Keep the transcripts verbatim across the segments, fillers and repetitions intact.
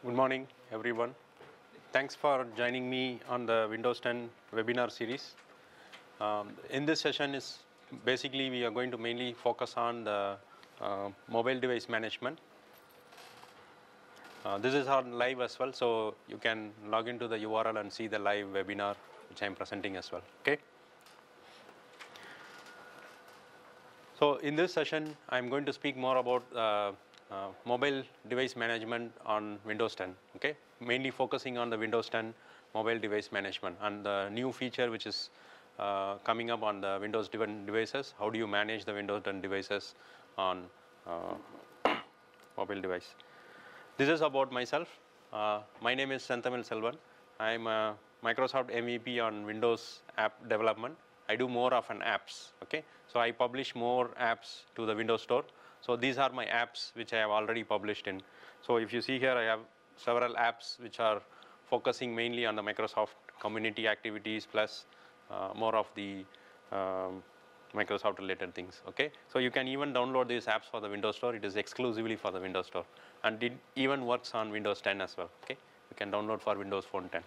Good morning, everyone. Thanks for joining me on the Windows ten webinar series. Um, in this session is basically we are going to mainly focus on the uh, mobile device management. Uh, this is on live as well, so you can log into the U R L and see the live webinar which I am presenting as well. Okay. So in this session, I am going to speak more about uh, uh, mobile device management on Windows ten. Okay, mainly focusing on the Windows ten mobile device management and the new feature which is uh, coming up on the Windows ten devices. How do you manage the Windows ten devices on uh, mobile device? This is about myself. Uh, my name is Senthamil Selvan. I am a Microsoft M V P on Windows app development. I do more of an apps. Okay, so I publish more apps to the Windows Store. So these are my apps which I have already published in. So if you see here, I have several apps which are focusing mainly on the Microsoft community activities plus uh, more of the um, Microsoft related things. Okay, so you can even download these apps for the Windows Store. It is exclusively for the Windows Store, and it even works on Windows ten as well. Okay, you can download for Windows Phone ten.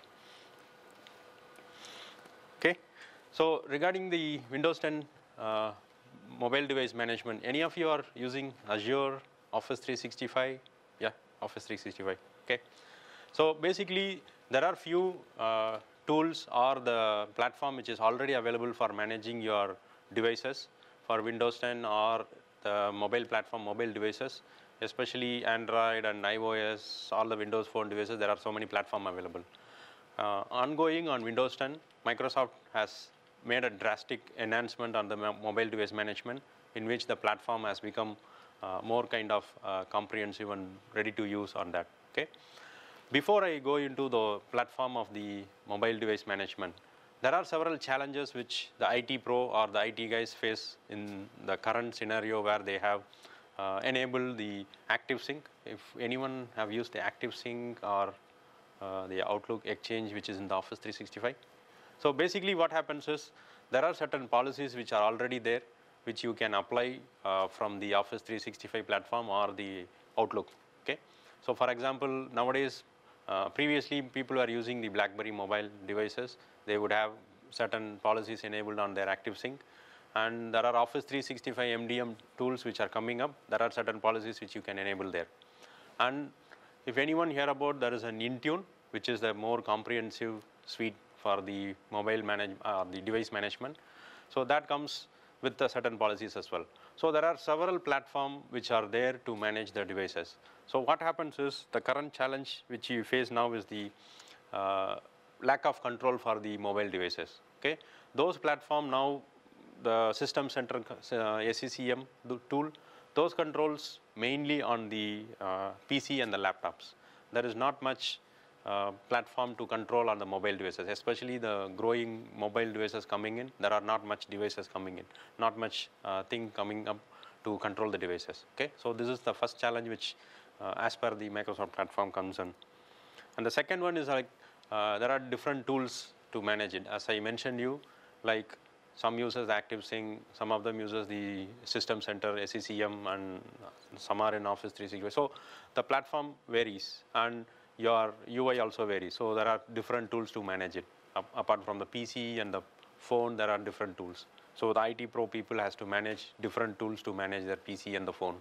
Okay, so regarding the Windows ten uh, mobile device management, any of you are using Azure, Office three sixty-five? Yeah, Office three sixty-five. Okay, so basically there are few uh, tools or the platform which is already available for managing your devices for Windows ten or the mobile platform mobile devices, especially Android and iOS, all the Windows Phone devices. There are so many platforms available. Uh, ongoing on Windows ten, Microsoft has made a drastic enhancement on the mobile device management, in which the platform has become uh, more kind of uh, comprehensive and ready to use on that. Okay. Before I go into the platform of the mobile device management, there are several challenges which the I T pro or the I T guys face in the current scenario where they have uh, enabled the ActiveSync. If anyone have used the ActiveSync or uh, the Outlook Exchange which is in the Office three sixty-five. So basically what happens is there are certain policies which are already there which you can apply uh, from the Office three sixty-five platform or the Outlook. Okay. So for example, nowadays uh, previously people were using the BlackBerry mobile devices. They would have certain policies enabled on their ActiveSync, and there are Office three sixty-five M D M tools which are coming up. There are certain policies which you can enable there. And if anyone hear about, there is an Intune which is the more comprehensive suite for the mobile manage uh, the device management. So that comes with the certain policies as well. So there are several platforms which are there to manage the devices. So what happens is the current challenge which you face now is the uh, lack of control for the mobile devices. Okay, those platform now the System Center uh, S C C M tool, those controls mainly on the uh, P C and the laptops. There is not much uh, platform to control on the mobile devices, especially the growing mobile devices coming in. There are not much devices coming in, not much uh, thing coming up to control the devices. Okay, so this is the first challenge which uh, as per the Microsoft platform comes in. And the second one is like uh, there are different tools to manage it. As I mentioned you, like some uses ActiveSync, some of them uses the System Center S C C M, and some are in Office three sixty-five. So the platform varies and your U I also varies. So there are different tools to manage it. Apart from the P C and the phone, there are different tools. So the I T pro people has to manage different tools to manage their P C and the phone.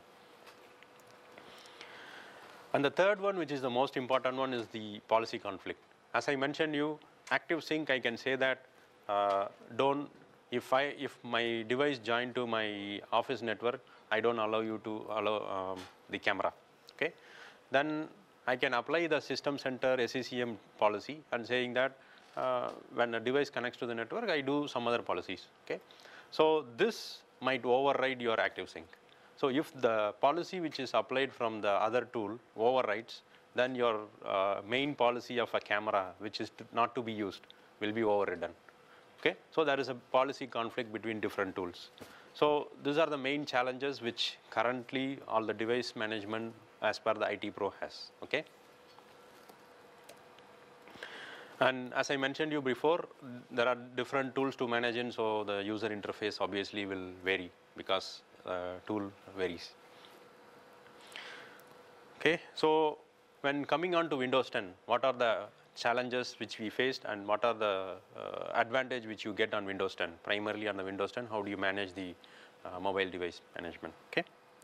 And the third one, which is the most important one, is the policy conflict. As I mentioned you, ActiveSync, I can say that uh, don't, if I, if my device joined to my Office network, I don't allow you to allow um, the camera. Okay, then I can apply the System Center S C C M policy and saying that uh, when a device connects to the network, I do some other policies. Okay, so this might override your ActiveSync. So if the policy which is applied from the other tool overrides, then your uh, main policy of a camera, which is to not to be used, will be overridden. Okay, so there is a policy conflict between different tools. So these are the main challenges which currently all the device management as per the I T pro has. Okay, and as I mentioned you before, there are different tools to manage in, so the user interface obviously will vary because uh, tool varies. Okay, so when coming on to Windows ten, what are the challenges which we faced and what are the uh, advantage which you get on Windows ten? Primarily on the Windows ten, how do you manage the uh, mobile device management? Okay.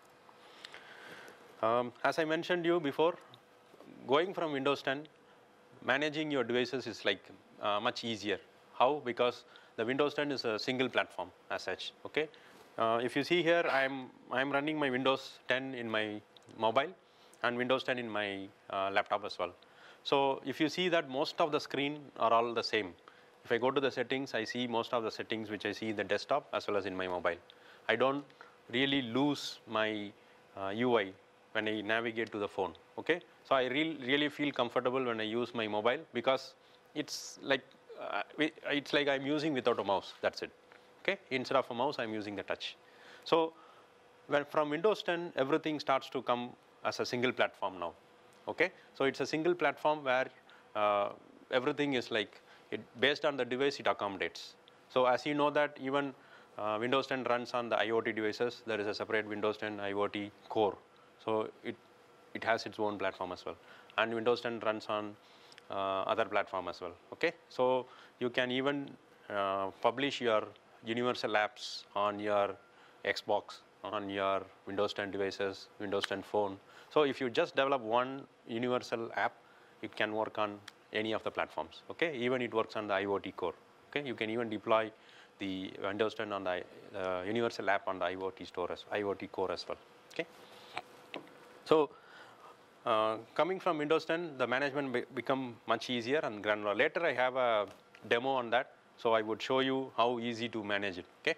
Um, as I mentioned you before, going from Windows ten, managing your devices is like uh, much easier. How? Because the Windows ten is a single platform as such. Okay. Uh, if you see here, I'm I'm running my Windows ten in my mobile and Windows ten in my uh, laptop as well. So if you see that most of the screen are all the same. If I go to the settings, I see most of the settings which I see in the desktop as well as in my mobile. I don't really lose my uh, U I when I navigate to the phone. Okay. So I re really feel comfortable when I use my mobile because it's like uh, it's like I'm using without a mouse. That's it. Okay. Instead of a mouse, I'm using the touch. So when from Windows ten, everything starts to come as a single platform now. Okay. So it's a single platform where uh, everything is like it based on the device it accommodates. So as you know that even uh, Windows ten runs on the IoT devices, there is a separate Windows ten IoT core. So it it has its own platform as well, and Windows ten runs on uh, other platform as well. Okay. So you can even uh, publish your universal apps on your Xbox, on your Windows ten devices, Windows ten phone. So if you just develop one universal app, it can work on any of the platforms. Okay, even it works on the IoT core. Okay, you can even deploy the Windows ten on the uh, universal app on the IoT store as IoT core as well. Okay, so uh, coming from Windows ten, the management be become much easier and granular. Later, I have a demo on that. So I would show you how easy to manage it. Okay.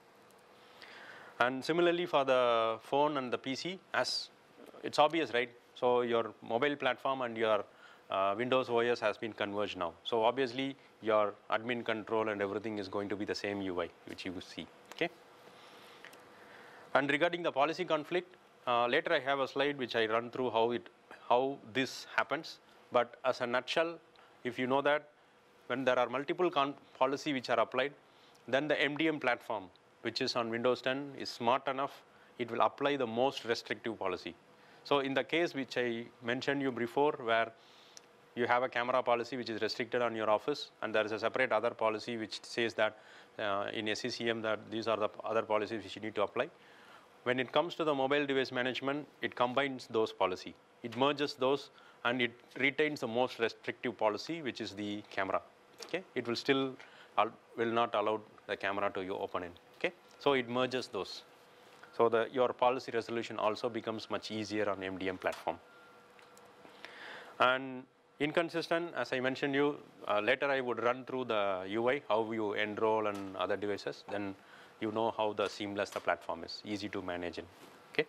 And similarly for the phone and the P C, as it's obvious, right? So your mobile platform and your uh, Windows O S has been converged now. So obviously your admin control and everything is going to be the same U I which you see. Okay. And regarding the policy conflict, uh, later I have a slide which I run through how it how this happens. But as a nutshell, if you know that when there are multiple policy which are applied, then the M D M platform, which is on Windows ten, is smart enough. It will apply the most restrictive policy. So in the case which I mentioned you before, where you have a camera policy which is restricted on your office, and there is a separate other policy which says that uh, in S C C M that these are the other policies which you need to apply. When it comes to the mobile device management, it combines those policy. It merges those and it retains the most restrictive policy, which is the camera. Okay, it will still will not allow the camera to you open in. Okay, so it merges those. So the your policy resolution also becomes much easier on M D M platform. And inconsistent, as I mentioned you uh, later, I would run through the U I, how you enroll and other devices. Then you know how the seamless the platform is, easy to manage in. Okay.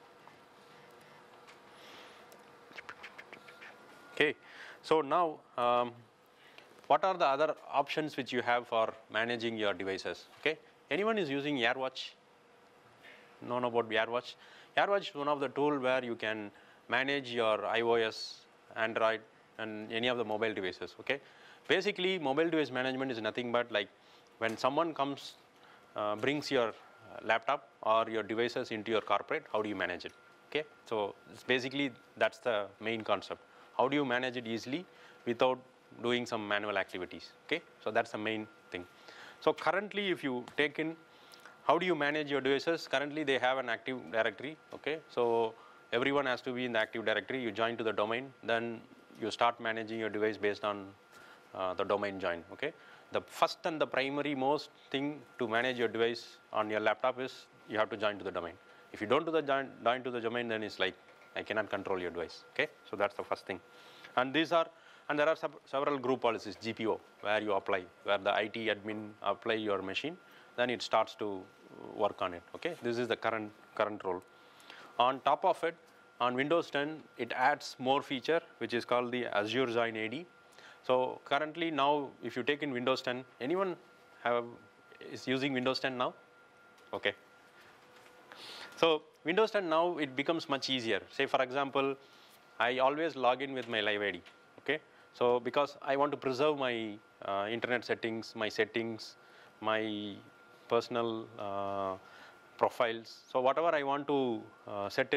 Okay. So now. Um, What are the other options which you have for managing your devices? Okay, anyone is using AirWatch? Know about AirWatch? AirWatch is one of the tool where you can manage your iOS, Android, and any of the mobile devices. Okay, basically mobile device management is nothing but like when someone comes, uh, brings your laptop or your devices into your corporate, how do you manage it? Okay, so it's basically that's the main concept. How do you manage it easily without doing some manual activities? Okay, so that's the main thing. So currently, if you take in, how do you manage your devices? Currently, they have an Active Directory. Okay, so everyone has to be in the Active Directory. You join to the domain, then you start managing your device based on uh, the domain join. Okay, the first and the primary most thing to manage your device on your laptop is you have to join to the domain. If you don't do the join, join to the domain, then it's like I cannot control your device. Okay, so that's the first thing. And these are And there are several group policies, G P O, where you apply, where the I T admin apply your machine, then it starts to work on it. Okay, this is the current current role. On top of it, on Windows ten, it adds more feature which is called the Azure Join A D. So currently now, if you take in Windows ten, anyone have is using Windows ten now? Okay. So Windows ten now it becomes much easier. Say for example, I always log in with my live I D. Okay. So because I want to preserve my uh, internet settings, my settings, my personal uh, profiles. So whatever I want to uh, set in,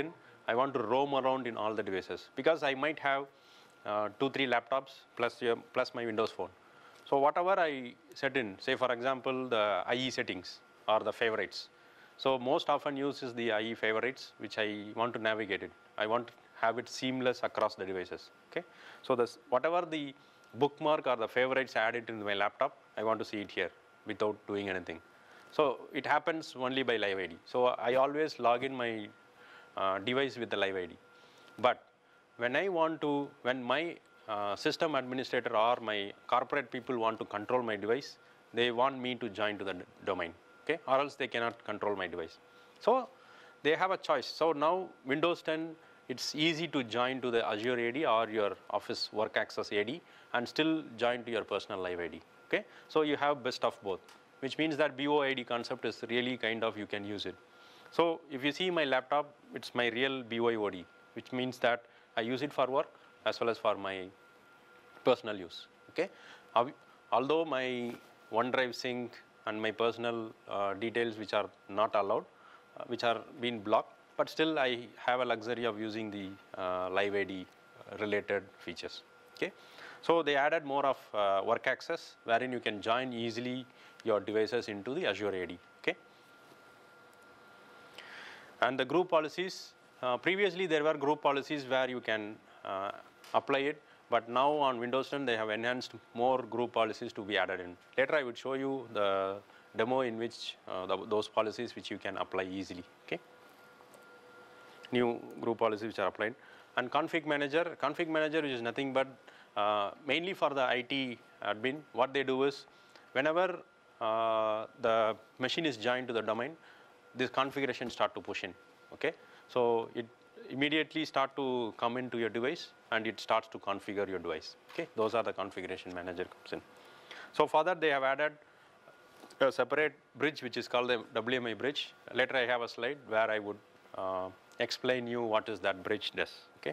I want to roam around in all the devices because I might have uh, two, three laptops plus, uh, plus my Windows phone. So whatever I set in, say for example, the I E settings or the favorites. So most often used is the I E favorites, which I want to navigate it. I want to have it seamless across the devices. Okay. So this, whatever the bookmark or the favorites added in my laptop, I want to see it here without doing anything. So it happens only by Live I D. So I always log in my uh, device with the Live I D. But when I want to, when my uh, system administrator or my corporate people want to control my device, they want me to join to the domain, okay, or else they cannot control my device. So they have a choice. So now Windows ten, it's easy to join to the Azure A D or your Office Work Access A D and still join to your personal Live I D, okay. So you have best of both, which means that B O I D concept is really kind of, you can use it. So if you see my laptop, it's my real B Y O D, which means that I use it for work as well as for my personal use, okay. Although my OneDrive sync and my personal uh, details which are not allowed, uh, which are being blocked, but still I have a luxury of using the uh, Live I D related features, okay. So they added more of uh, work access wherein you can join easily your devices into the Azure A D, okay. And the group policies, uh, previously there were group policies where you can uh, apply it, but now on Windows ten they have enhanced more group policies to be added in. Later I would show you the demo in which uh, the, those policies which you can apply easily, okay. New group policies which are applied. And config manager, config manager is nothing but uh, mainly for the I T admin. What they do is whenever uh, the machine is joined to the domain, this configuration start to push in, okay. So it immediately start to come into your device and it starts to configure your device, okay. Those are the configuration manager comes in. So for that they have added a separate bridge which is called the W M I bridge. Later I have a slide where I would uh, explain you what is that bridge does, okay.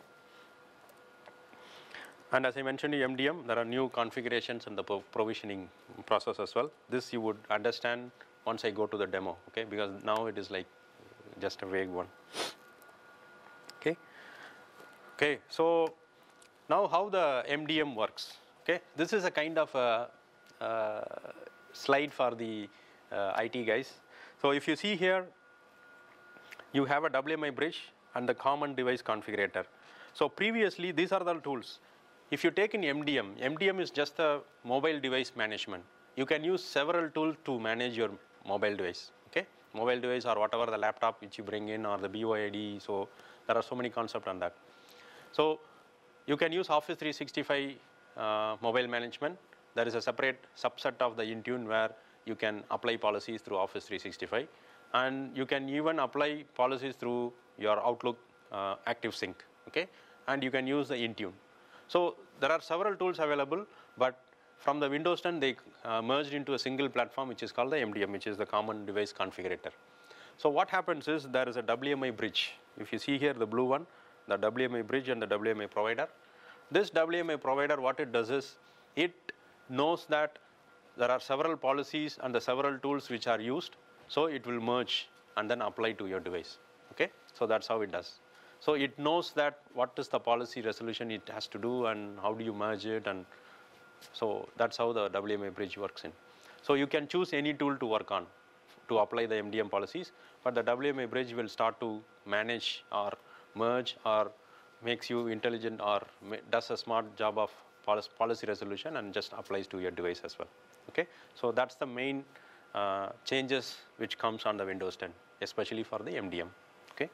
And as I mentioned in M D M, there are new configurations in the provisioning process as well. This you would understand once I go to the demo, okay, because now it is like just a vague one, okay. Okay, so now how the M D M works, okay. This is a kind of a, a slide for the uh, I T guys. So if you see here, you have a W M I bridge and the common device configurator. So previously these are the tools. If you take in M D M, M D M is just a mobile device management. You can use several tools to manage your mobile device, okay. Mobile device or whatever the laptop which you bring in or the B Y O D. So there are so many concepts on that. So you can use Office three sixty-five uh, mobile management. There is a separate subset of the Intune where you can apply policies through Office three sixty-five, and you can even apply policies through your Outlook uh, ActiveSync, okay, and you can use the Intune. So there are several tools available, but from the Windows ten they uh, merged into a single platform which is called the M D M, which is the common device configurator. So what happens is there is a W M I bridge. If you see here the blue one, the W M I bridge and the W M I provider. This W M I provider, what it does is it knows that there are several policies and the several tools which are used, so it will merge and then apply to your device, okay. So that's how it does. So it knows that what is the policy resolution it has to do and how do you merge it, and so that's how the W M I bridge works in. So you can choose any tool to work on to apply the M D M policies, but the W M I bridge will start to manage or merge or makes you intelligent or does a smart job of policy resolution and just applies to your device as well, okay. So that's the main uh, changes which comes on the Windows ten, especially for the M D M, okay.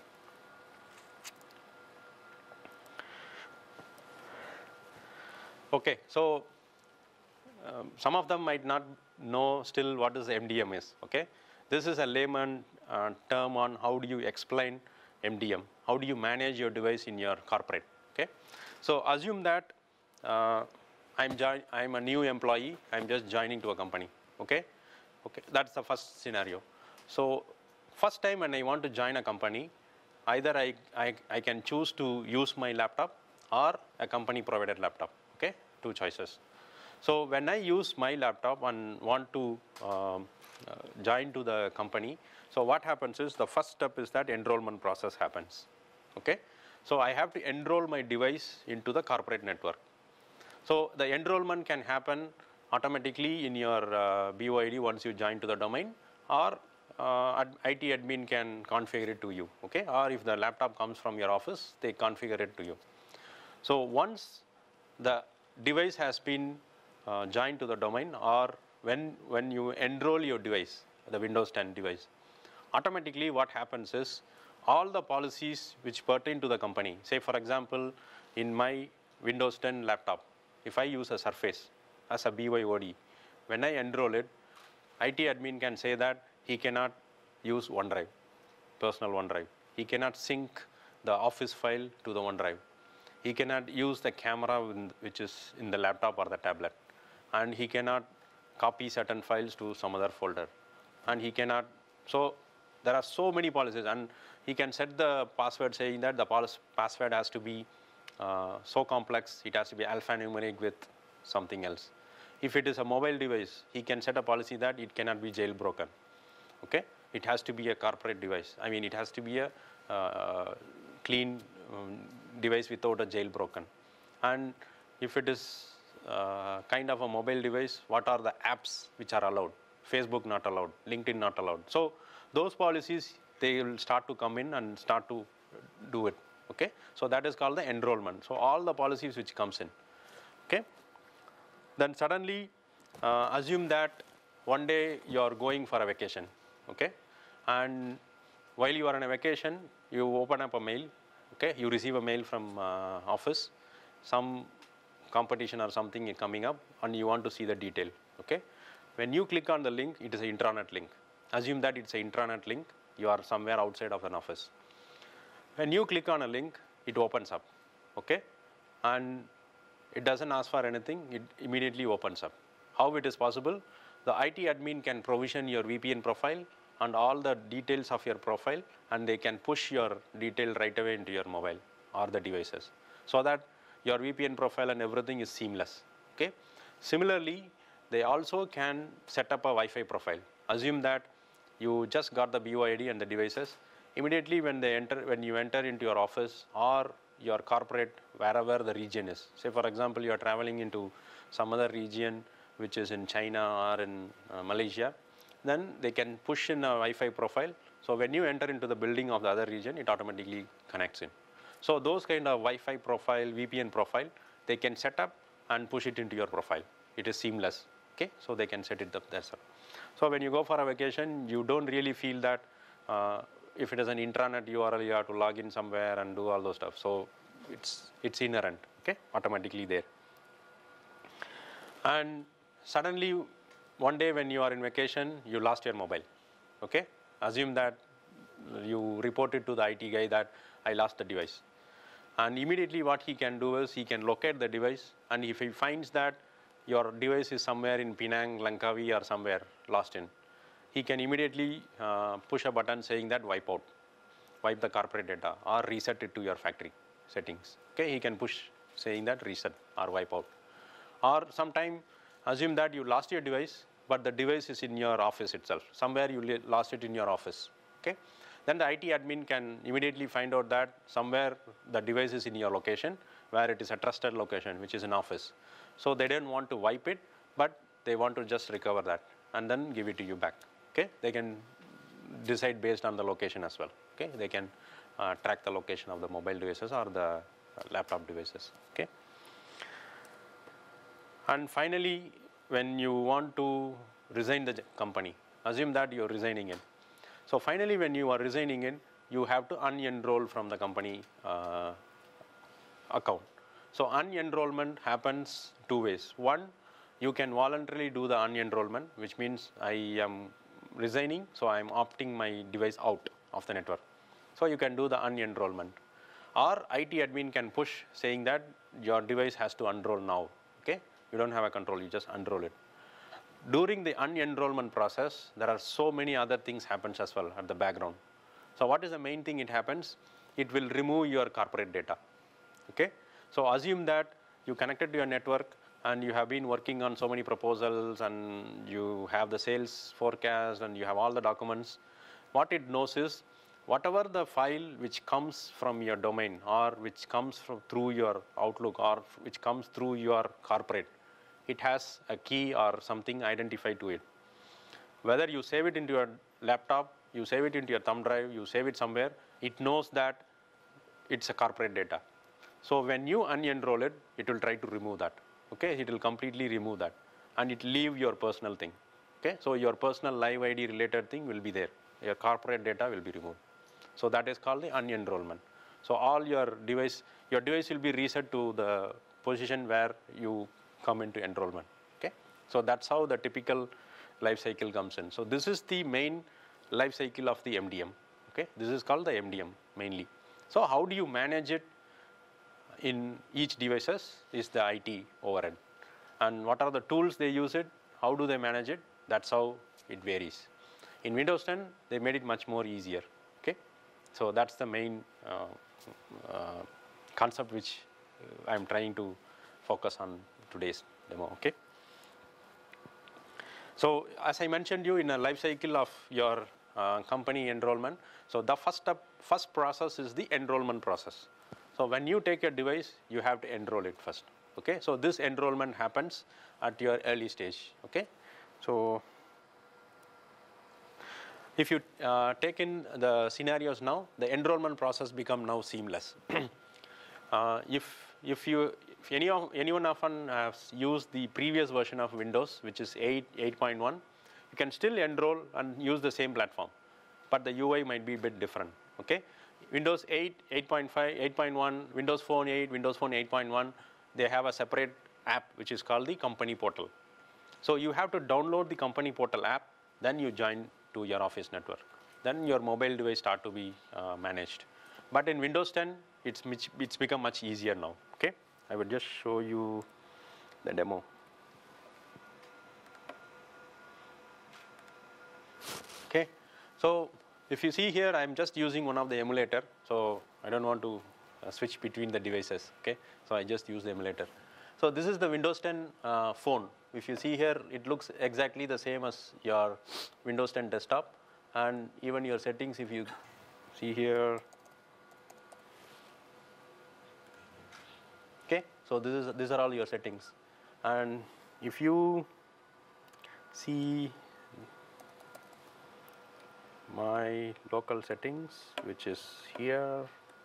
Okay, so um, some of them might not know still what is M D M is, okay. This is a layman uh, term on how do you explain M D M, how do you manage your device in your corporate, okay. So assume that uh, I'm, I'm a new employee, I'm just joining to a company, okay. Okay, that's the first scenario. So first time when I want to join a company, either I, I, I can choose to use my laptop or a company provided laptop, okay, two choices. So when I use my laptop and want to um, uh, join to the company, so what happens is the first step is that enrollment process happens, Okay, so I have to enroll my device into the corporate network. So the enrollment can happen automatically in your uh, B O I D once you join to the domain, or uh, I T admin can configure it to you, okay? Or if the laptop comes from your office, they configure it to you. So once the device has been uh, joined to the domain, or when, when you enroll your device, the Windows ten device, automatically what happens is all the policies which pertain to the company, say for example, in my Windows ten laptop, if I use a Surface as a B Y O D, when I enroll it, I T admin can say that he cannot use OneDrive, personal OneDrive. He cannot sync the Office file to the OneDrive. He cannot use the camera which is in the laptop or the tablet. And he cannot copy certain files to some other folder. And he cannot, so there are so many policies, and he can set the password saying that the password has to be uh, so complex, it has to be alphanumeric with something else. If it is a mobile device, he can set a policy that it cannot be jailbroken. Okay, it has to be a corporate device. I mean, it has to be a uh, clean um, device without a jailbroken. And if it is uh, kind of a mobile device, what are the apps which are allowed? Facebook not allowed, LinkedIn not allowed. So those policies, they will start to come in and start to do it. Okay, so that is called the enrollment. So all the policies which comes in. Okay, then suddenly uh, assume that one day you are going for a vacation. Okay, and while you are on a vacation, you open up a mail. Okay, you receive a mail from uh, office, some competition or something is coming up, and you want to see the detail. Okay, when you click on the link, it is an intranet link. Assume that it's an intranet link. You are somewhere outside of an office. When you click on a link, it opens up. Okay, and it doesn't ask for anything. It immediately opens up. How it is possible? The I T admin can provision your V P N profile and all the details of your profile, and they can push your detail right away into your mobile or the devices, so that your V P N profile and everything is seamless. Okay. Similarly, they also can set up a Wi-Fi profile. Assume that you just got the B O I D and the devices. Immediately when they enter, when you enter into your office or your corporate, wherever the region is. Say for example, you are traveling into some other region which is in China or in uh, Malaysia, then they can push in a Wi-Fi profile. So when you enter into the building of the other region, it automatically connects in. So those kind of Wi-Fi profile, V P N profile, they can set up and push it into your profile. It is seamless. Okay, so they can set it up there. So when you go for a vacation, you don't really feel that uh, if it is an intranet U R L, you have to log in somewhere and do all those stuff. So it's it's inherent, okay, automatically there. And suddenly one day when you are in vacation, you lost your mobile. Okay, assume that you reported to the I T guy that I lost the device, and immediately what he can do is he can locate the device, and if he finds that your device is somewhere in Penang, Langkawi or somewhere lost in, he can immediately uh, push a button saying that wipe out, wipe the corporate data or reset it to your factory settings. Okay, he can push saying that reset or wipe out. Or sometime assume that you lost your device, but the device is in your office itself. Somewhere you lost it in your office. Okay, then the I T admin can immediately find out that somewhere the device is in your location, where it is a trusted location, which is an office. So they don't want to wipe it, but they want to just recover that and then give it to you back. Okay, they can decide based on the location as well. Okay, they can uh, track the location of the mobile devices or the uh, laptop devices. Okay, and finally, when you want to resign the company, assume that you are resigning in. So finally, when you are resigning in, you have to unenroll from the company uh, account. So unenrollment happens two ways. One, you can voluntarily do the unenrollment, which means I am resigning, so I am opting my device out of the network. So you can do the unenrollment. Or I T admin can push saying that your device has to unroll now. Okay, you don't have a control, you just unroll it. During the unenrollment process, there are so many other things happens as well at the background. So what is the main thing it happens? It will remove your corporate data. Okay, so assume that you connected to your network and you have been working on so many proposals and you have the sales forecast and you have all the documents. What it knows is whatever the file which comes from your domain or which comes from through your Outlook or which comes through your corporate, it has a key or something identified to it. Whether you save it into your laptop, you save it into your thumb drive, you save it somewhere, it knows that it's a corporate data. So when you unenroll it, it will try to remove that. Okay, it will completely remove that, and it leave your personal thing. Okay, so your personal live I D related thing will be there. Your corporate data will be removed. So that is called the unenrollment. So all your device, your device will be reset to the position where you come into enrollment. Okay, so that's how the typical life cycle comes in. So this is the main life cycle of the M D M. Okay, this is called the M D M mainly. So how do you manage it in each devices is the I T overhead, and what are the tools they use it, how do they manage it, that's how it varies. In Windows ten, they made it much more easier. Okay, so that's the main uh, uh, concept which uh, I'm trying to focus on today's demo. Okay. So as I mentioned you in a life cycle of your uh, company enrollment, so the first step, first process is the enrollment process. So when you take a device, you have to enroll it first. Okay, so this enrollment happens at your early stage. Okay, so if you uh, take in the scenarios now, the enrollment process become now seamless. uh, if if you if any of anyone often has used the previous version of Windows, which is eight, eight point one, you can still enroll and use the same platform, but the U I might be a bit different. Okay, Windows eight, eight point five, eight point one, Windows Phone eight, Windows Phone eight point one, they have a separate app which is called the company portal. So you have to download the company portal app, then you join to your Office network. Then your mobile device start to be uh, managed. But in Windows ten, it's, it's become much easier now. Okay, I will just show you the demo. Okay, so if you see here, I'm just using one of the emulator, so I don't want to uh, switch between the devices. Okay, so I just use the emulator. So this is the Windows ten uh, phone. If you see here, it looks exactly the same as your Windows ten desktop, and even your settings, if you see here. Okay, so this is these are all your settings, and if you see my local settings, which is here.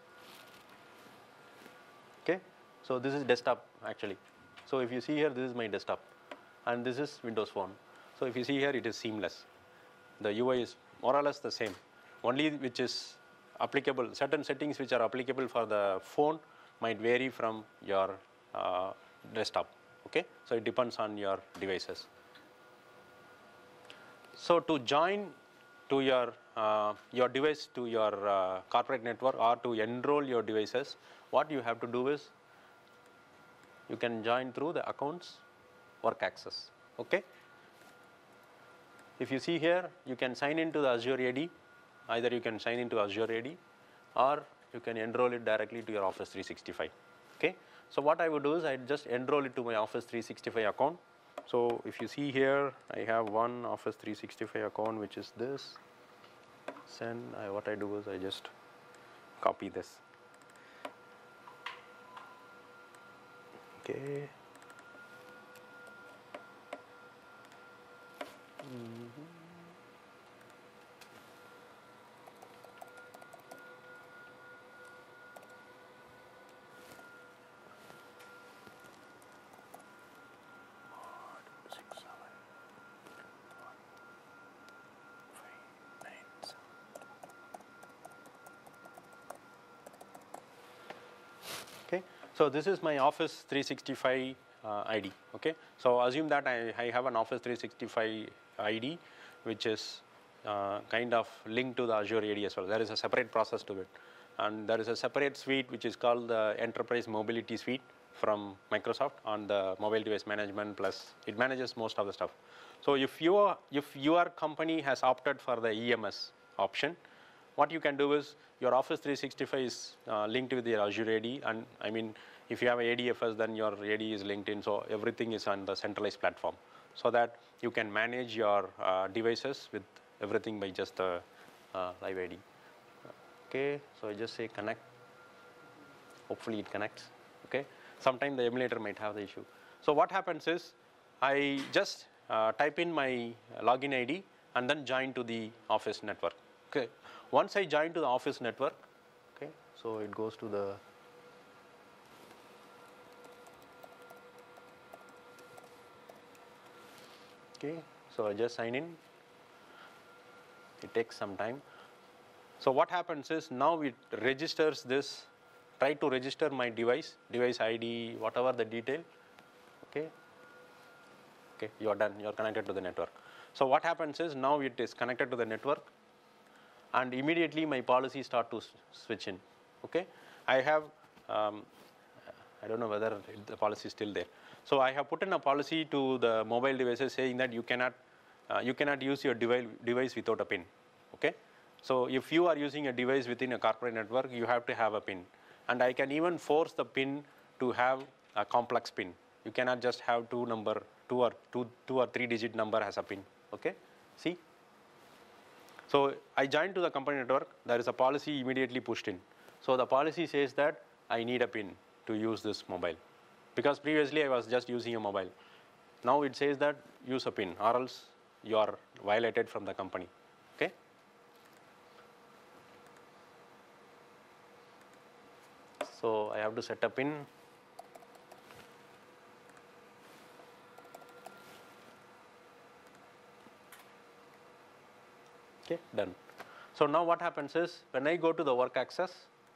Okay, so this is desktop actually. So if you see here, this is my desktop, and this is Windows Phone. So if you see here, it is seamless. The U I is more or less the same. Only which is applicable, certain settings which are applicable for the phone might vary from your uh, desktop. Okay, so it depends on your devices. So to join to your uh, your device to your uh, corporate network or to enroll your devices, what you have to do is you can join through the accounts work access. Okay, if you see here, you can sign into the Azure A D. Either you can sign into Azure A D or you can enroll it directly to your Office three sixty-five. Okay, so what I would do is I just enroll it to my Office three sixty-five account. So if you see here, I have one Office three sixty-five account, which is this. Send. I, what I do is I just copy this. Okay. Mm-hmm. Okay, so this is my Office three sixty-five uh, I D. Okay, so assume that I, I have an Office three sixty-five I D, which is uh, kind of linked to the Azure A D as well. There is a separate process to it, and there is a separate suite which is called the Enterprise Mobility Suite from Microsoft on the mobile device management. Plus, it manages most of the stuff. So if you are, if your company has opted for the E M S option, what you can do is your Office three sixty-five is uh, linked with your Azure A D, and I mean, if you have a A D F S, then your A D is linked in, so everything is on the centralized platform, so that you can manage your uh, devices with everything by just the uh, live I D. Okay, so I just say connect. Hopefully it connects. Okay, sometimes the emulator might have the issue. So what happens is I just uh, type in my login I D and then join to the Office network. Okay, once I join to the Office network, okay, so it goes to the okay, so I just sign in. It takes some time. So what happens is now it registers this, try to register my device, device I D, whatever the detail. Okay, okay, you are done. You are connected to the network. So what happens is now it is connected to the network, and immediately my policy start to switch in. Okay, I have um, I don't know whether the policy is still there. So I have put in a policy to the mobile devices saying that you cannot uh, you cannot use your device device without a PIN. Okay, so if you are using a device within a corporate network, you have to have a PIN, and I can even force the PIN to have a complex PIN. You cannot just have two number two or two two or three digit number as a PIN. Okay, see. So I joined to the company network. There is a policy immediately pushed in. So the policy says that I need a PIN to use this mobile, because previously I was just using a mobile. Now it says that use a PIN or else you are violated from the company. Okay. So I have to set a PIN. Okay, done. So now what happens is when I go to the work access,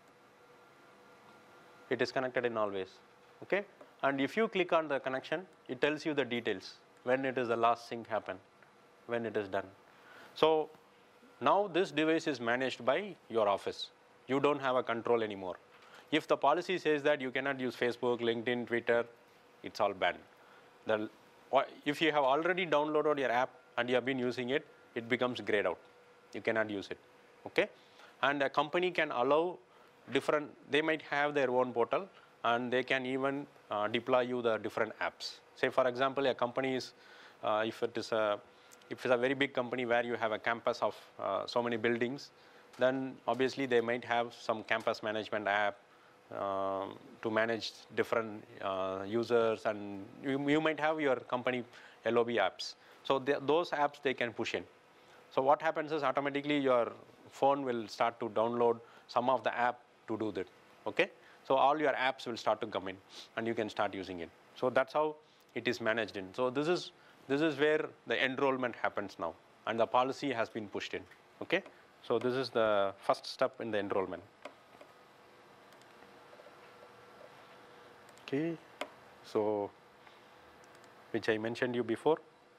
it is connected in always. Okay, and if you click on the connection, it tells you the details, when it is the last sync happen, when it is done. So now this device is managed by your office. You don't have a control anymore. If the policy says that you cannot use Facebook, LinkedIn, Twitter, it's all banned. The, if you have already downloaded your app and you have been using it, it becomes grayed out. You cannot use it. Okay, and a company can allow different, they might have their own portal and they can even uh, deploy you the different apps. Say for example, a company is, uh, if it is a, if it's a very big company where you have a campus of uh, so many buildings, then obviously they might have some campus management app um, to manage different uh, users, and you, you might have your company L O B apps. So the, those apps they can push in. So what happens is automatically your phone will start to download some of the app to do that. Okay, so all your apps will start to come in and you can start using it. So that's how it is managed in. So this is this is where the enrollment happens now, and the policy has been pushed in. Okay, so this is the first step in the enrollment. Okay, so which I mentioned you before.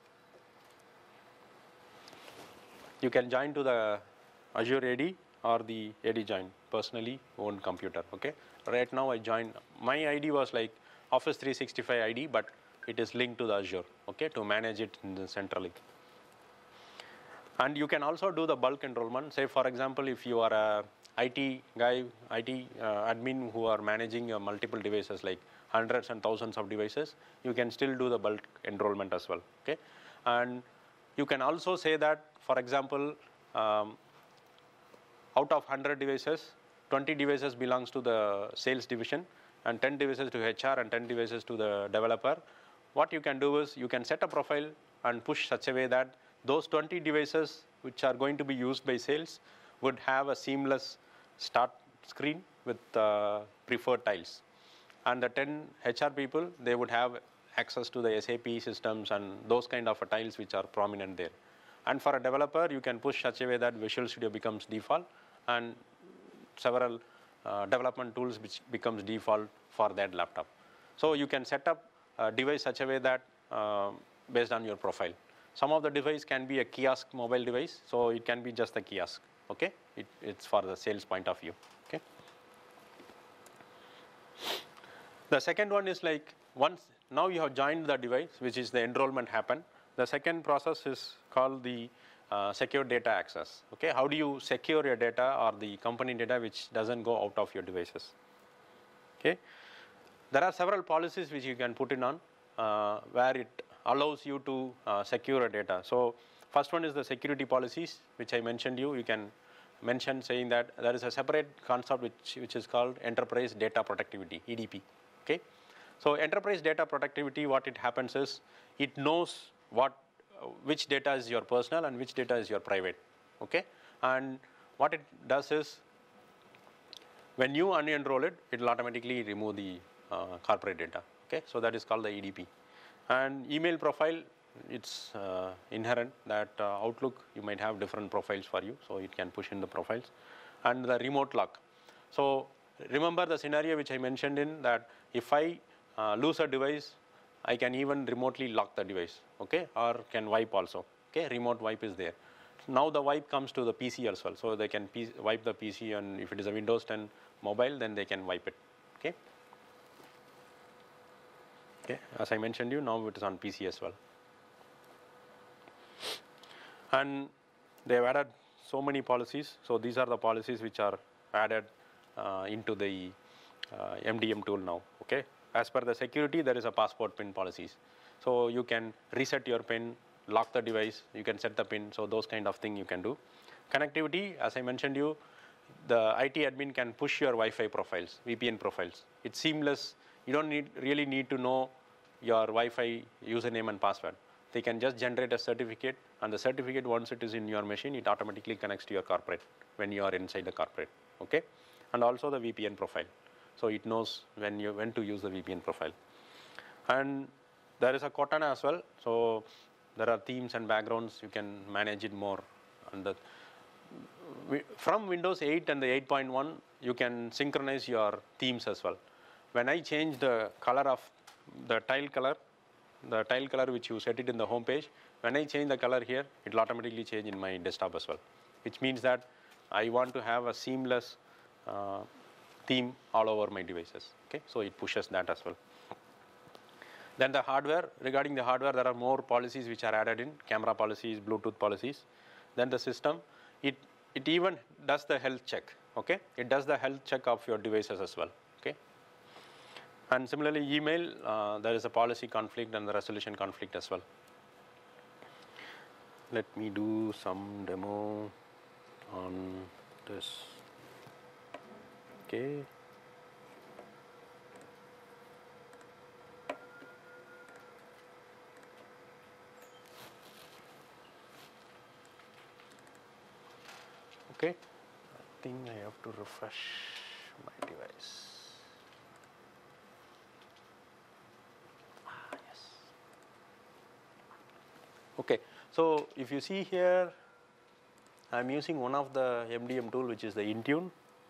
You can join to the Azure A D or the A D join, personally owned computer. Okay, right now I joined, my I D was like Office three sixty-five I D, but it is linked to the Azure. Okay, to manage it centrally. And you can also do the bulk enrollment. Say for example, if you are a I T guy, I T uh, admin who are managing uh, multiple devices like hundreds and thousands of devices, you can still do the bulk enrollment as well. Okay, and you can also say that, for example, um, out of one hundred devices, twenty devices belongs to the sales division and ten devices to H R and ten devices to the developer. What you can do is you can set a profile and push such a way that those twenty devices which are going to be used by sales would have a seamless start screen with uh, preferred tiles. And the ten H R people, they would have access to the S A P systems and those kind of tiles which are prominent there. And for a developer, you can push such a way that Visual Studio becomes default and several uh, development tools which becomes default for that laptop. So you can set up a device such a way that uh, based on your profile. Some of the device can be a kiosk mobile device, so it can be just a kiosk. Okay, it, it's for the sales point of view. Okay. The second one is like once now you have joined the device, which is the enrollment happen. The second process is called the uh, secure data access. Okay, how do you secure your data or the company data which doesn't go out of your devices? Okay, there are several policies which you can put in on uh, where it allows you to uh, secure a data. So first one is the security policies, which I mentioned you. You can mentioned saying that there is a separate concept which, which is called enterprise data productivity, E D P. Okay? So enterprise data productivity, what it happens is, it knows what, uh, which data is your personal and which data is your private. Okay? And what it does is, when you unenroll it, it will automatically remove the uh, corporate data. Okay? So that is called the E D P. And email profile, it's uh, inherent that uh, Outlook, you might have different profiles for you, so it can push in the profiles. And the remote lock. So remember the scenario which I mentioned in that if I uh, lose a device, I can even remotely lock the device, okay, or can wipe also. Okay, remote wipe is there. Now the wipe comes to the P C as well, so they can P wipe the P C, and if it is a Windows ten mobile, then they can wipe it. Okay. Okay, as I mentioned you, now it is on P C as well. And they have added so many policies. So these are the policies which are added uh, into the uh, M D M tool now. Okay. As per the security, there is a passport pin policies. So you can reset your pin, lock the device, you can set the pin. So those kind of thing you can do. Connectivity, as I mentioned you, the I T admin can push your Wi-Fi profiles, V P N profiles. It's seamless. You don't need really need to know your Wi-Fi username and password. They can just generate a certificate, and the certificate, once it is in your machine, it automatically connects to your corporate when you are inside the corporate. Okay, and also the V P N profile. So it knows when you when to use the V P N profile. And there is a Cortana as well. So there are themes and backgrounds. You can manage it more. And the, from Windows eight and the eight point one, you can synchronize your themes as well. When I change the color of the tile color, the tile color which you set it in the home page, when I change the color here, it will automatically change in my desktop as well, which means that I want to have a seamless uh, theme all over my devices. Okay, so it pushes that as well. Then the hardware, regarding the hardware, there are more policies which are added in, camera policies, Bluetooth policies. Then the system, it, it even does the health check. Okay, it does the health check of your devices as well. Okay. And similarly, email, uh, there is a policy conflict and the resolution conflict as well. Let me do some demo on this. Okay. Okay. I think I have to refresh my device. Okay, so if you see here, I am using one of the M D M tool, which is the Intune.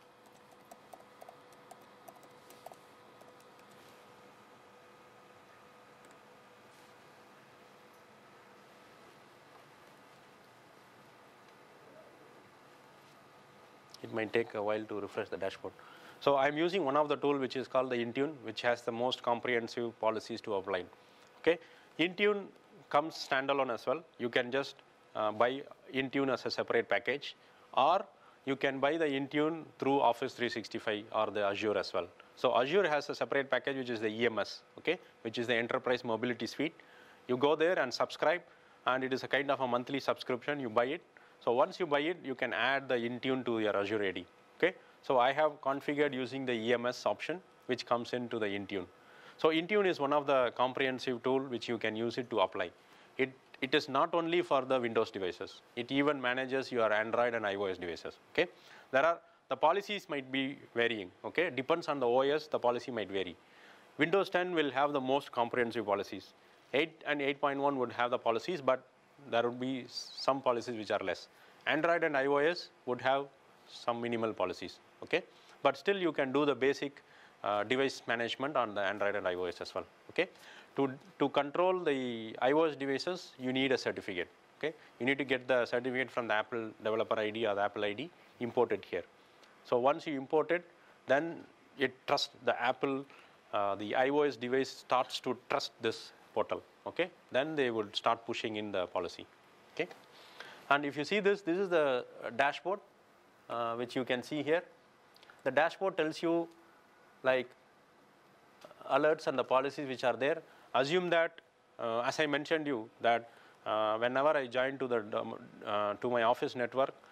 It might take a while to refresh the dashboard. So I am using one of the tool which is called the Intune, which has the most comprehensive policies to apply. Okay, Intune comes standalone as well. You can just uh, buy Intune as a separate package, or you can buy the Intune through Office three sixty-five or the Azure as well. So Azure has a separate package which is the E M S, okay, which is the Enterprise Mobility Suite. You go there and subscribe, and it is a kind of a monthly subscription. You buy it. So once you buy it, you can add the Intune to your Azure A D. Okay. So I have configured using the E M S option, which comes into the Intune. So Intune is one of the comprehensive tool which you can use it to apply. It, it is not only for the Windows devices. It even manages your Android and iOS devices. Okay, there are the policies might be varying. Okay, depends on the O S. The policy might vary. Windows ten will have the most comprehensive policies. eight and eight point one would have the policies, but there would be some policies which are less. Android and iOS would have some minimal policies. Okay, but still you can do the basic Uh, device management on the Android and iOS as well. Okay, to to control the iOS devices, you need a certificate. Okay, you need to get the certificate from the Apple developer I D or the Apple I D, import it here. So once you import it, then it trusts the Apple, uh, the iOS device starts to trust this portal. Okay, then they would start pushing in the policy. Okay, and if you see this, this is the dashboard, uh, which you can see here. The dashboard tells you like alerts and the policies which are there. Assume that, uh, as I mentioned you, that uh, whenever I join to the uh, to my Office network,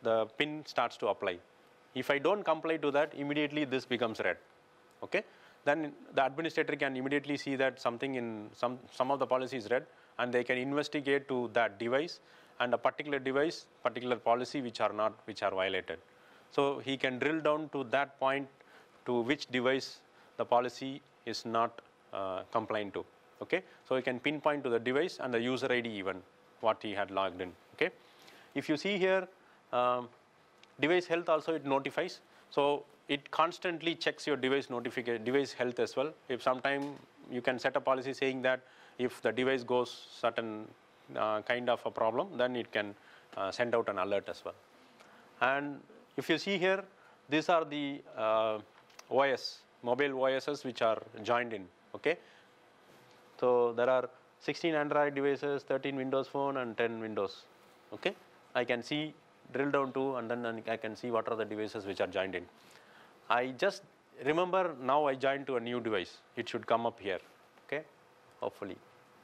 the pin starts to apply. If I don't comply to that, immediately this becomes red. Okay? Then the administrator can immediately see that something in some, some of the policy is red, and they can investigate to that device and a particular device, particular policy which are not, which are violated. So he can drill down to that point to which device the policy is not uh, compliant to. Okay? So he can pinpoint to the device and the user I D even what he had logged in. Okay? If you see here, um, device health also it notifies. So it constantly checks your device notification, device health as well. If sometime you can set a policy saying that if the device goes certain uh, kind of a problem, then it can uh, send out an alert as well. And if you see here, these are the uh, O S, mobile O Ss which are joined in. Okay? So there are sixteen Android devices, thirteen Windows Phone, and ten Windows. Okay? I can see, drill down to, and then I can see what are the devices which are joined in. I just remember now I joined to a new device. It should come up here. Okay? Hopefully.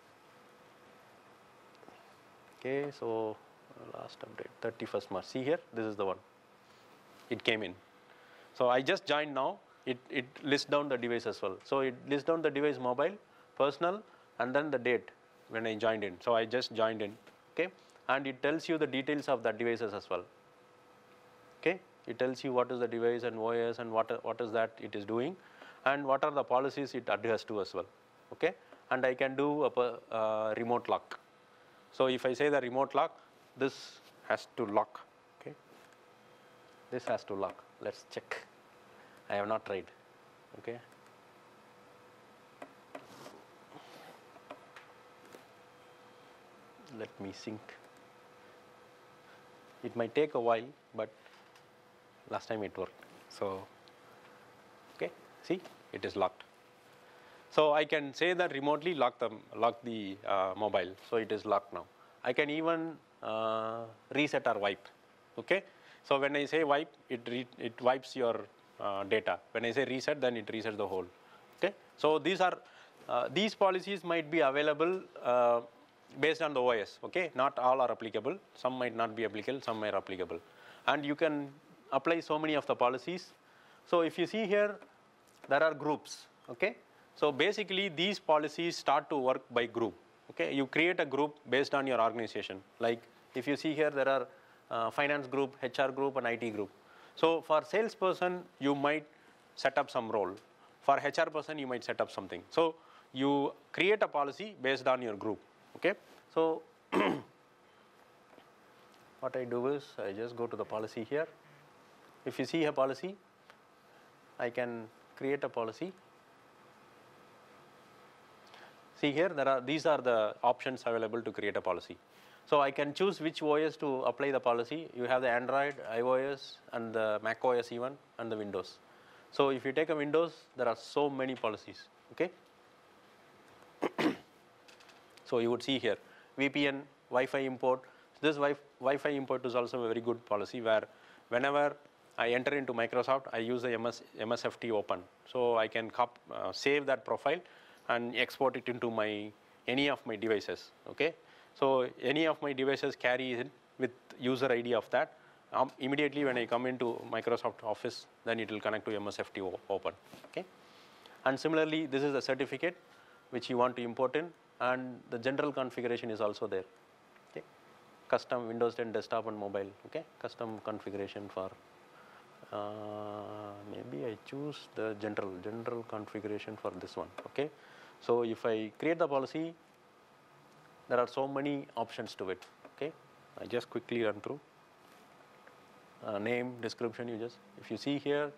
Okay, so last update, thirty-first March. See here, this is the one. It came in. So I just joined now. It, it lists down the device as well. So it lists down the device mobile, personal, and then the date when I joined in. So I just joined in. Okay? And it tells you the details of the devices as well. Okay? It tells you what is the device and O S and what, what is that it is doing, and what are the policies it adheres to as well. Okay? And I can do a uh, remote lock. So if I say the remote lock, this has to lock. Okay? This has to lock. Let's check. I have not tried. Okay? Let me sync. It might take a while, but last time it worked. So, okay, see, it is locked. So I can say that remotely lock the lock the uh, mobile. So it is locked now. I can even uh, reset or wipe. Okay. So when I say wipe, it re it wipes your uh, data. When I say reset, then it resets the whole. Okay. So these are uh, these policies might be available uh, based on the O S. Okay. Not all are applicable. Some might not be applicable. Some are applicable, and you can apply so many of the policies. So if you see here, there are groups. Okay. So basically, these policies start to work by group. Okay, you create a group based on your organization. Like if you see here, there are uh, finance group, H R group, and I T group. So for salesperson, you might set up some role. For H R person, you might set up something. So you create a policy based on your group. Okay. So what I do is I just go to the policy here. If you see a policy, I can create a policy. See here, there are these are the options available to create a policy. So I can choose which O S to apply the policy. You have the Android, iOS, and the Mac O S even, and the Windows. So if you take a Windows, there are so many policies. Okay. So you would see here, V P N, Wi-Fi import. This Wi-Fi import is also a very good policy where whenever I enter into Microsoft, I use the M S, M S F T open. So I can cop, uh, save that profile and export it into my any of my devices. Okay, so any of my devices carry it with user I D of that. Um, immediately when I come into Microsoft Office, then it will connect to M S F T open. Okay, and similarly, this is a certificate which you want to import in, and the general configuration is also there. Okay, custom Windows ten desktop and mobile. Okay, custom configuration for. Uh, maybe I choose the general general configuration for this one. Okay. So if I create the policy, there are so many options to it. Okay, I just quickly run through. Uh, name, description, you just, if you see here,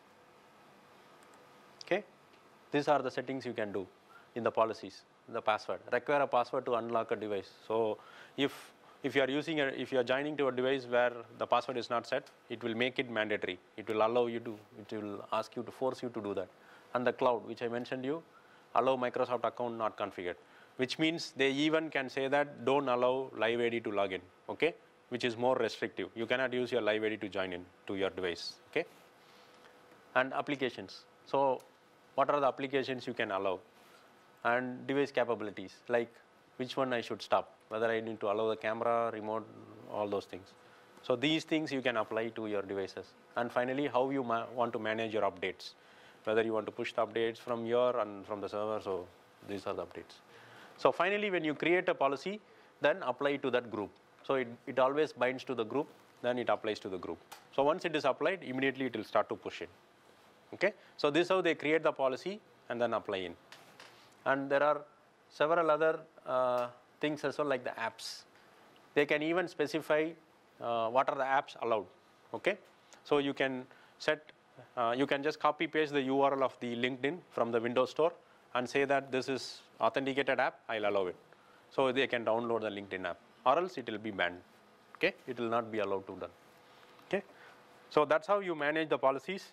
okay, these are the settings you can do in the policies. The password, require a password to unlock a device. So if if you are using a, if you are joining to a device where the password is not set, it will make it mandatory. It will allow you to, it will ask you to force you to do that. And the cloud, which I mentioned you, allow Microsoft account not configured, which means they even can say that don't allow Live I D to log in, okay, which is more restrictive. You cannot use your Live I D to join in to your device, okay. And applications. So what are the applications you can allow? And device capabilities, like which one I should stop, whether I need to allow the camera, remote, all those things. So these things you can apply to your devices. And finally, how you want to manage your updates, whether you want to push the updates from your and from the server. So these are the updates. So finally, when you create a policy, then apply to that group. So it, it always binds to the group, then it applies to the group. So once it is applied, immediately it will start to push in. Okay? So this is how they create the policy and then apply in. And there are several other uh, things as well, like the apps. They can even specify uh, what are the apps allowed. Okay? So you can set, uh, you can just copy paste the U R L of the LinkedIn from the Windows Store and say that this is authenticated app, I'll allow it. So they can download the LinkedIn app, or else it will be banned. Okay? It will not be allowed to done. Okay? So that's how you manage the policies.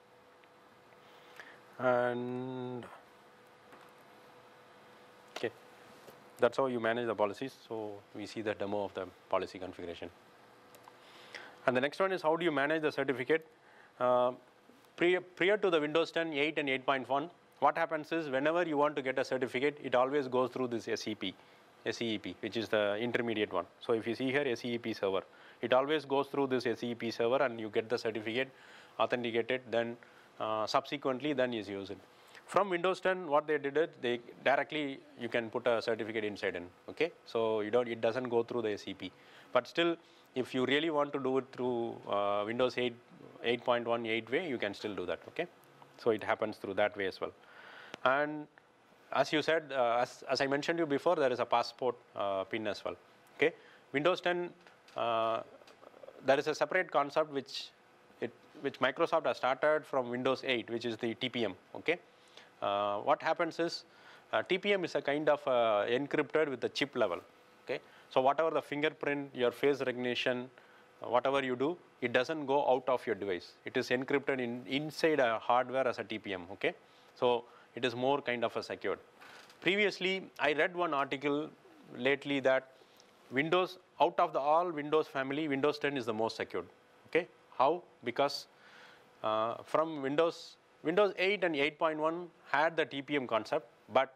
And okay, that's how you manage the policies. So we see the demo of the policy configuration. And the next one is how do you manage the certificate? Uh, prior, prior to the Windows ten, eight and eight point one, what happens is whenever you want to get a certificate, it always goes through this S E P, S E E P, which is the intermediate one. So if you see here, S E E P server, it always goes through this S E E P server and you get the certificate, authenticated, then uh, subsequently then is used. From Windows ten, what they did is they directly you can put a certificate inside in. Okay, so you don't, it doesn't go through the S E P. But still, if you really want to do it through uh, Windows eight, eight point one, eight way, you can still do that. Okay, so it happens through that way as well. And as you said, uh, as, as I mentioned you before, there is a passport uh, pin as well. Okay, Windows ten, uh, there is a separate concept which it which Microsoft has started from Windows eight, which is the T P M. Okay, uh, what happens is uh, T P M is a kind of uh, encrypted with the chip level. Okay, so whatever the fingerprint, your face recognition, uh, whatever you do, it doesn't go out of your device. It is encrypted in inside a hardware as a T P M. Okay, so it is more kind of a secured. Previously, I read one article lately that Windows, out of the all Windows family, Windows ten is the most secured. Okay, how? Because uh, from Windows, Windows eight and eight point one had the T P M concept, but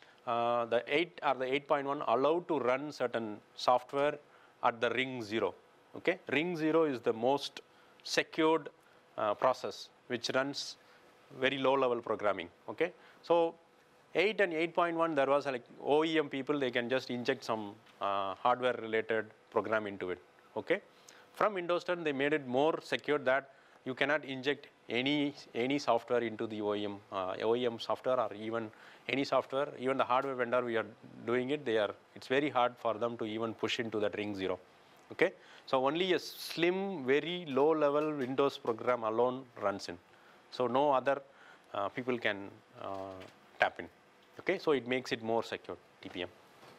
uh, the eight or the eight point one allowed to run certain software at the ring zero. Okay, ring zero is the most secured uh, process which runs very low level programming. Okay, so eight and eight point one, there was like O E M people, they can just inject some uh, hardware related program into it. Okay, from Windows ten they made it more secure that you cannot inject any any software into the O E M uh, O E M software or even any software, even the hardware vendor we are doing it, they are it's very hard for them to even push into that ring zero. Okay, so only a slim, very low level Windows program alone runs in. So no other uh, people can uh, tap in. Okay, so it makes it more secure, T P M.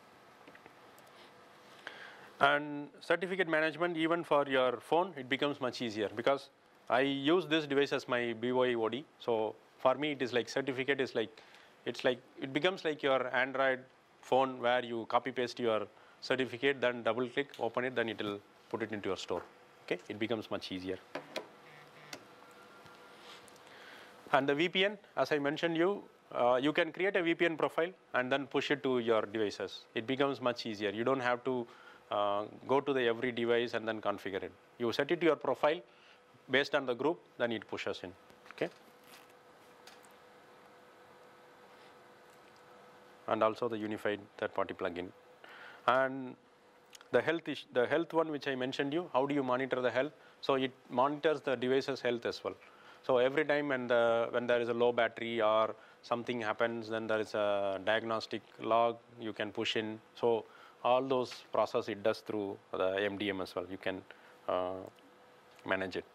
And certificate management, even for your phone, it becomes much easier because I use this device as my B O I O D. So for me, it is like certificate is like, it's like, it becomes like your Android phone where you copy paste your certificate, then double click, open it, then it will put it into your store. Okay, it becomes much easier. And the V P N, as I mentioned you, uh, you can create a V P N profile and then push it to your devices. It becomes much easier. You don't have to uh, go to the every device and then configure it. You set it to your profile based on the group, then it pushes in. Okay. And also the unified third-party plugin. And the health is the health one which I mentioned you. How do you monitor the health? So it monitors the device's health as well. So every time when the when there is a low battery or something happens, then there is a diagnostic log you can push in. So all those process it does through the M D M as well. You can uh, manage it.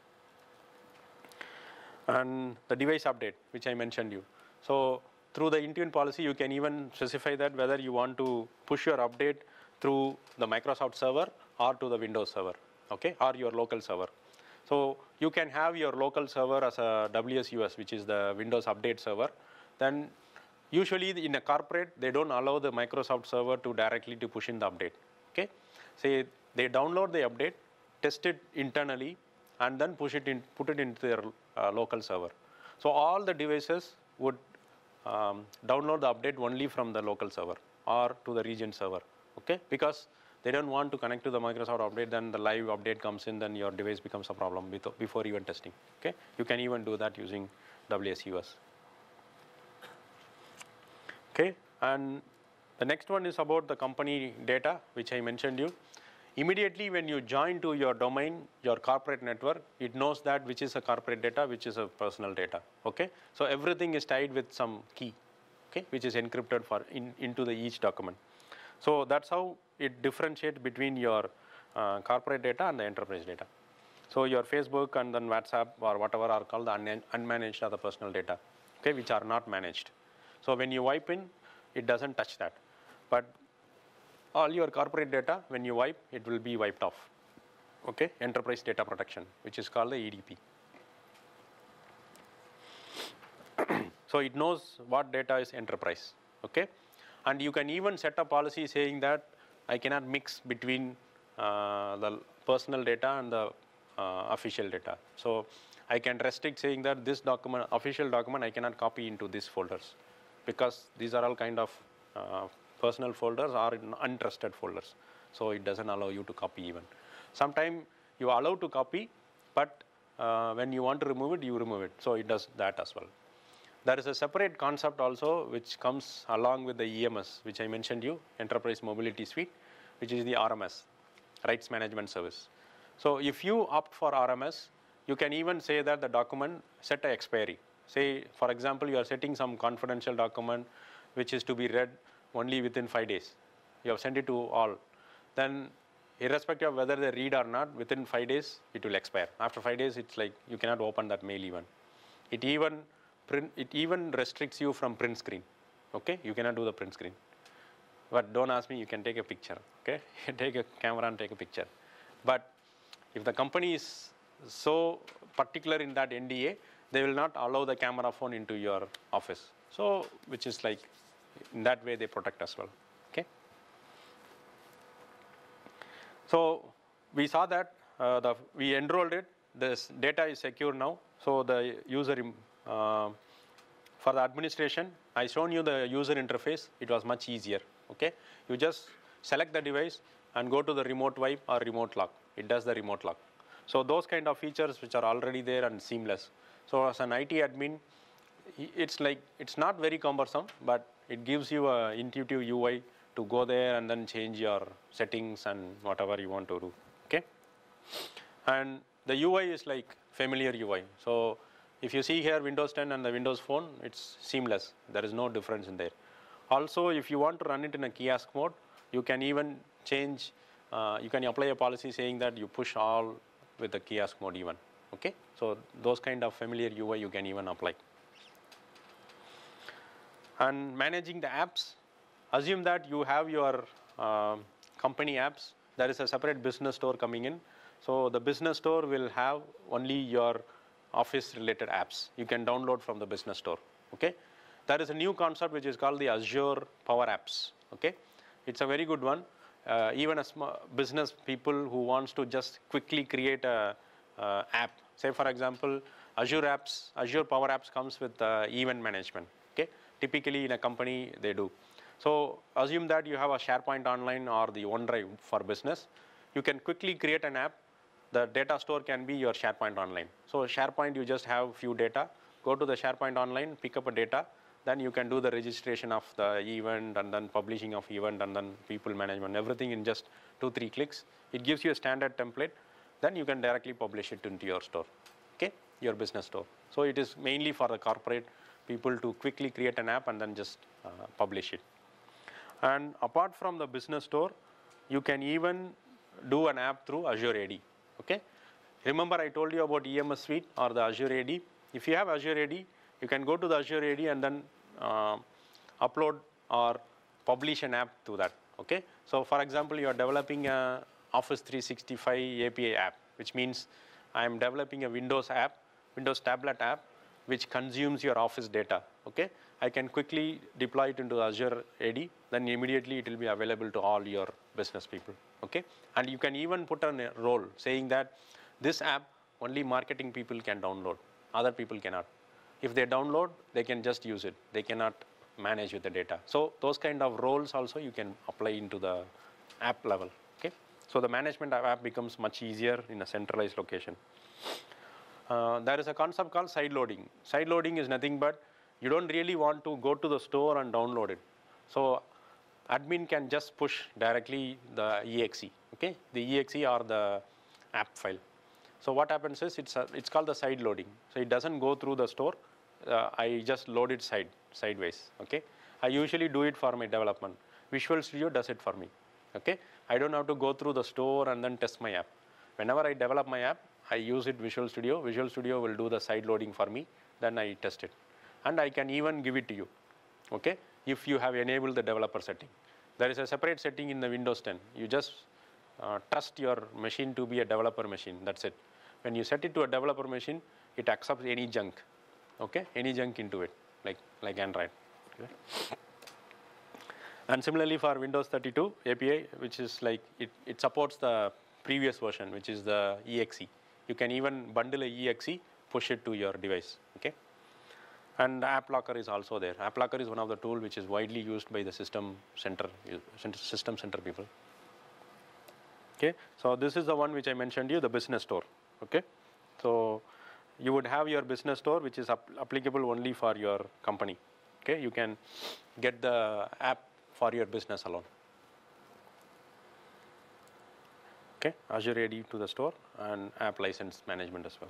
And the device update, which I mentioned you. So through the Intune policy, you can even specify that whether you want to push your update through the Microsoft server or to the Windows server, okay, or your local server. So you can have your local server as a W S U S, which is the Windows Update server. Then usually in a corporate, they don't allow the Microsoft server to directly to push in the update. Okay, say they download the update, test it internally, and then push it in, put it into their uh, local server. So all the devices would um, download the update only from the local server or to the region server. Okay, because they don't want to connect to the Microsoft update, then the live update comes in, then your device becomes a problem before even testing. Okay, you can even do that using W S U S. Okay, and the next one is about the company data, which I mentioned you. Immediately when you join to your domain, your corporate network, it knows that which is a corporate data, which is a personal data. Okay, so everything is tied with some key, okay, which is encrypted for in, into the each document. So that's how it differentiates between your uh, corporate data and the enterprise data. So your Facebook and then WhatsApp or whatever are called the un unmanaged or the personal data, okay, which are not managed. So when you wipe in, it doesn't touch that. But all your corporate data, when you wipe, it will be wiped off. Okay, enterprise data protection, which is called the E D P. So it knows what data is enterprise. Okay, and you can even set a policy saying that I cannot mix between uh, the personal data and the uh, official data. So I can restrict saying that this document, official document, I cannot copy into these folders, because these are all kind of uh, personal folders or untrusted folders. So it doesn't allow you to copy even. Sometimes you are allowed to copy, but uh, when you want to remove it, you remove it. So it does that as well. There is a separate concept also which comes along with the E M S, which I mentioned you, Enterprise Mobility Suite, which is the R M S, Rights Management Service. So if you opt for R M S, you can even say that the document set a expiry. Say, for example, you are setting some confidential document which is to be read only within five days. You have sent it to all. Then irrespective of whether they read or not, within five days, it will expire. After five days, it's like you cannot open that mail even. It even, print, it even restricts you from print screen. Okay, you cannot do the print screen. But don't ask me, you can take a picture. Okay, take a camera and take a picture. But if the company is so particular in that N D A, they will not allow the camera phone into your office. So, which is like, in that way they protect as well. Okay. So we saw that uh, the, we enrolled it. This data is secure now. So the user uh, for the administration, I shown you the user interface. It was much easier. Okay. You just select the device and go to the remote wipe or remote lock. It does the remote lock. So those kind of features which are already there and seamless. So as an I T admin, it's like, it's not very cumbersome, but it gives you a intuitive U I to go there and then change your settings and whatever you want to do. Okay, and the U I is like familiar U I. So if you see here Windows ten and the Windows Phone, it's seamless. There is no difference in there. Also, if you want to run it in a kiosk mode, you can even change. Uh, you can apply a policy saying that you push all with the kiosk mode even. Okay, so those kind of familiar U I you can even apply. And managing the apps, assume that you have your uh, company apps. There is a separate business store coming in. So the business store will have only your office related apps. You can download from the business store. Okay, there is a new concept which is called the Azure Power Apps. Okay, it's a very good one. Uh, even a small business people who wants to just quickly create a uh, app. Say for example, Azure Apps, Azure Power Apps comes with uh, event management. Okay, typically in a company they do. So assume that you have a SharePoint Online or the OneDrive for business. You can quickly create an app. The data store can be your SharePoint Online. So SharePoint, you just have few data. Go to the SharePoint Online, pick up a data. Then you can do the registration of the event and then publishing of event and then people management, everything in just two, three clicks. It gives you a standard template. Then you can directly publish it into your store, okay, your business store. So it is mainly for the corporate people to quickly create an app and then just uh, publish it. And apart from the business store, you can even do an app through Azure A D. Okay, remember I told you about E M S Suite or the Azure A D. If you have Azure A D, you can go to the Azure A D and then uh, upload or publish an app to that. Okay, so for example, you are developing a Office three sixty-five A P I app, which means I am developing a Windows app, Windows tablet app, which consumes your Office data. Okay, I can quickly deploy it into Azure A D, then immediately it will be available to all your business people. Okay, and you can even put a role saying that this app only marketing people can download, other people cannot. If they download, they can just use it. They cannot manage with the data. So those kind of roles also you can apply into the app level. Okay. So the management of app becomes much easier in a centralized location. Uh, there is a concept called side loading. Side loading is nothing but you don't really want to go to the store and download it. So admin can just push directly the E X E, okay? The E X E or the app file. So what happens is it's a, it's called the side loading. So it doesn't go through the store. Uh, I just load it side sideways, okay? I usually do it for my development. Visual Studio does it for me, okay? I don't have to go through the store and then test my app. Whenever I develop my app, I use it Visual Studio. Visual Studio will do the side loading for me. Then I test it, and I can even give it to you, okay? If you have enabled the developer setting. There is a separate setting in the Windows ten. You just uh, trust your machine to be a developer machine. That's it. When you set it to a developer machine, it accepts any junk, okay? Any junk into it, like like Android. Okay? And similarly for Windows thirty-two A P I, which is like it, it supports the previous version, which is the E X E. You can even bundle a E X E, push it to your device, okay? And App Locker is also there. App Locker is one of the tools which is widely used by the system center, system center people. Okay, so this is the one which I mentioned you, the business store. Okay, so you would have your business store which is applicable only for your company. Okay, you can get the app for your business alone. Okay, Azure A D to the store and app license management as well.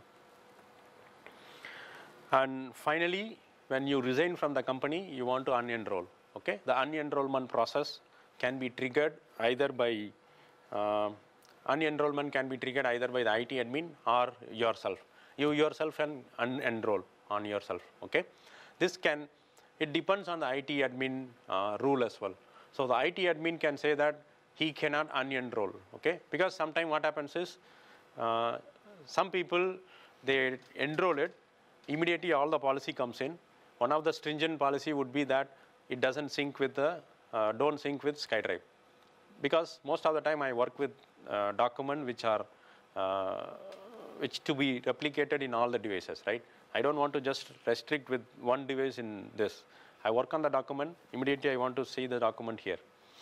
And finally, when you resign from the company, you want to unenroll. Okay, the unenrollment process can be triggered either by uh, unenrollment can be triggered either by the I T admin or yourself. You yourself can unenroll on yourself. Okay, this can it depends on the I T admin uh, rule as well. So the I T admin can say that he cannot unenroll. Okay, because sometimes what happens is uh, some people they enroll it. Immediately all the policy comes in. One of the stringent policy would be that it doesn't sync with the, uh, don't sync with SkyDrive. Because most of the time I work with uh, documents which are, uh, which to be replicated in all the devices, right? I don't want to just restrict with one device in this. I work on the document, immediately I want to see the document here.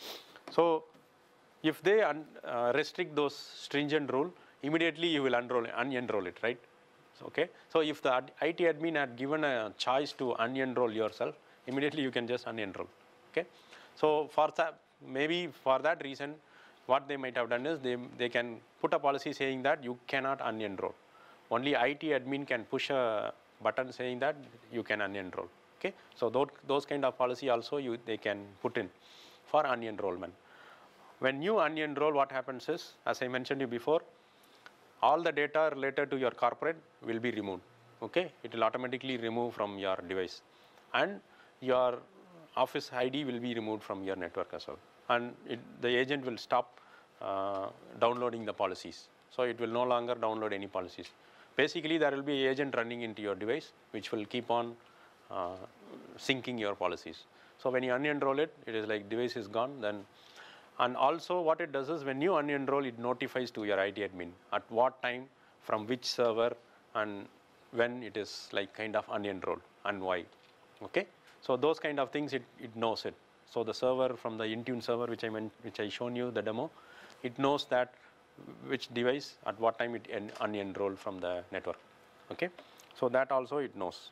So if they un, uh, restrict those stringent rule, immediately you will unroll, unenroll it, right? Okay, so if the I T admin had given a choice to unenroll yourself, immediately you can just unenroll. Okay, so for that, maybe for that reason, what they might have done is they they can put a policy saying that you cannot unenroll. Only I T admin can push a button saying that you can unenroll. Okay, so those those kind of policy also you they can put in for unenrollment. When you unenroll, what happens is, as I mentioned you before, all the data related to your corporate will be removed. Okay, it will automatically remove from your device, and your Office I D will be removed from your network as well. And it, the agent will stop uh, downloading the policies. So it will no longer download any policies. Basically, there will be an agent running into your device, which will keep on uh, syncing your policies. So when you unenroll it, it is like device is gone. Then. And also what it does is when you unenroll, it notifies to your I T admin at what time, from which server, and when it is like kind of unenrolled and why. Okay, so those kind of things it, it knows it. So the server from the Intune server which I meant, which I shown you the demo, it knows that which device at what time it unenrolled from the network. Okay, so that also it knows.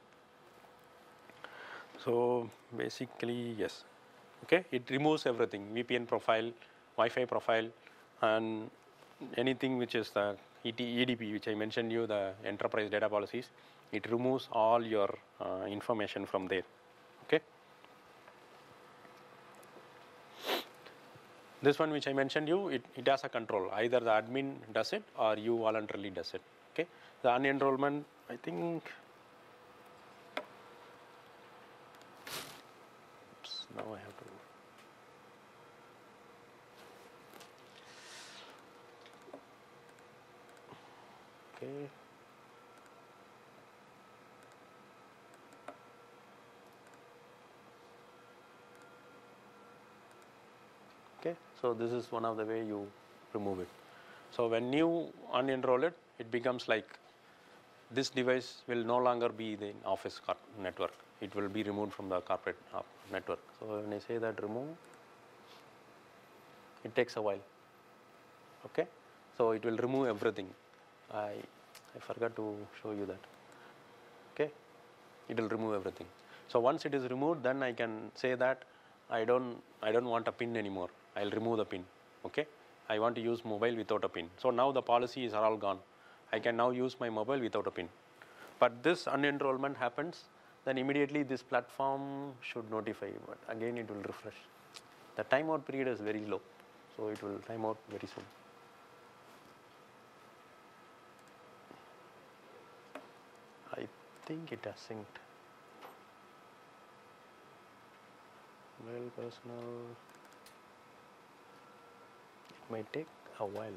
So basically yes. Okay, it removes everything, V P N profile, Wi-Fi profile, and anything which is the E D P, which I mentioned you, the enterprise data policies. It removes all your uh, information from there. Okay. This one which I mentioned you, it, it has a control. Either the admin does it or you voluntarily does it. Okay. The unenrollment, I think. Oops, now I have to. Okay. Okay, so this is one of the way you remove it. So when you unenroll it, it becomes like this device will no longer be the office network. It will be removed from the corporate network. So when I say that remove, it takes a while. Okay, so it will remove everything. I I forgot to show you that. Okay, it will remove everything. So once it is removed, then I can say that I don't I don't want a pin anymore. I'll remove the pin. Okay, I want to use mobile without a pin. So now the policies are all gone. I can now use my mobile without a pin. But this unenrollment happens, then immediately this platform should notify, but again it will refresh. The timeout period is very low, so it will time out very soon. I think it has synced. Well, personal. It might take a while.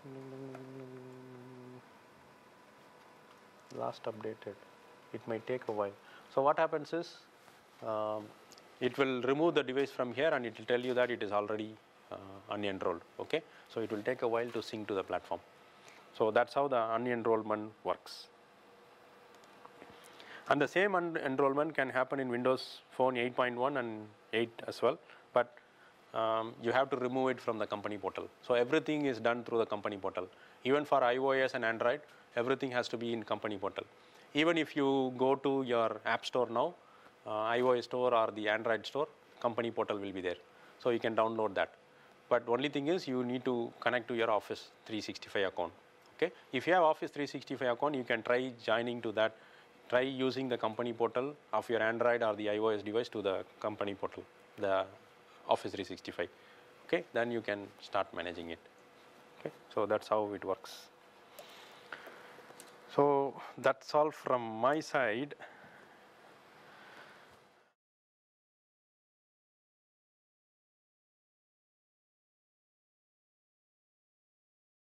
Last updated. It might take a while. So what happens is, um, it will remove the device from here and it will tell you that it is already uh, unenrolled. Okay, so it will take a while to sync to the platform. So that's how the unenrollment works. And the same unenrollment can happen in Windows Phone eight point one and eight as well, but um, you have to remove it from the company portal. So everything is done through the company portal. Even for iOS and Android, everything has to be in company portal. Even if you go to your app store now, uh, iOS store or the Android store, company portal will be there. So you can download that. But only thing is you need to connect to your Office three sixty-five account. Okay, if you have Office three sixty-five account, you can try joining to that. Try using the company portal of your Android or the iOS device to the company portal, the Office three sixty-five. Okay, then you can start managing it. Okay, so that's how it works. So that's all from my side.